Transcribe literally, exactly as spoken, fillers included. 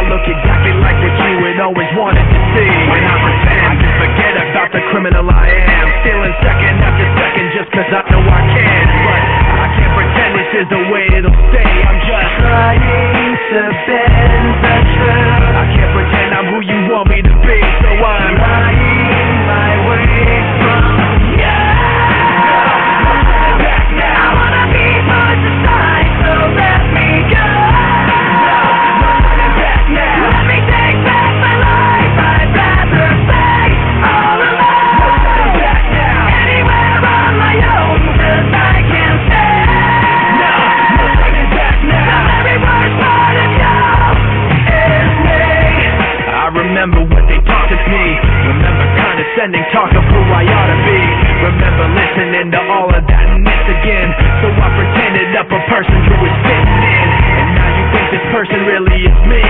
look exactly like what you had always wanted to see. When I pretend, I just forget about the criminal I am, stealing second after second just cause I know I can. But I can't pretend this is the way it'll stay. I'm just trying to bend the truth. I can't pretend I'm who you want me to be, so I'm lying my way from you. I wanna be pushed aside, so let me go. Let me take back my life. I'd rather stay all alone. Anywhere on my own, cause I can't stand. No, no taking back now. The very worst part of you is me. I remember what they taught to me. Remember condescending talk of who I ought to be. Remember listening to all of that mess again. So I pretended up a person who was fitting in. And now you think this person really is me.